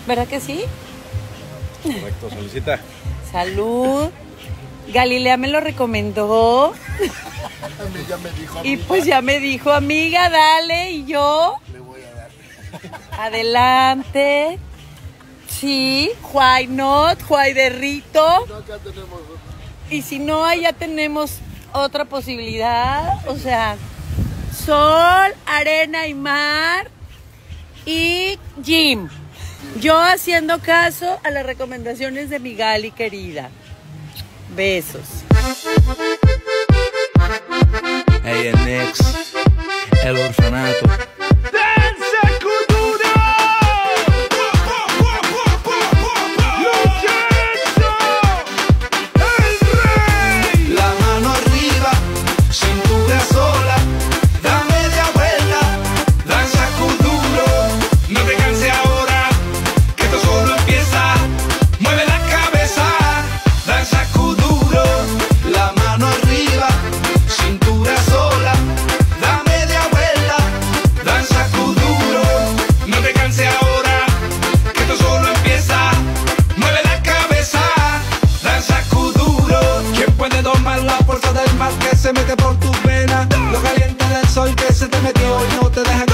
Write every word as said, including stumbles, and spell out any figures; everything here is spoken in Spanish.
¿Verdad que sí? Correcto, solicita. Salud. Galilea me lo recomendó. A mí ya me dijo. Y amiga, pues ya me dijo, amiga, dale. Y yo, le voy a dar. adelante. Sí, why not, why derrito. No, acá tenemos otro. Y si no, allá tenemos otra posibilidad. O sea, sol, arena y mar y gym. Yo haciendo caso a las recomendaciones de mi Gali querida. Besos. Hey, el Nex, el orfanato. La mano arriba, cintura sola, da media vuelta, danza kuduro. No te canses ahora, que esto solo empieza. Mueve la cabeza, danza kuduro. La mano arriba, cintura sola, da media vuelta, danza kuduro. No te canses ahora, que esto solo empieza. Mueve la cabeza, danza kuduro. ¿Quién puede domar la fuerza del mar que se mete por tus venas? Lo caliente del sol que se te metió y no te deja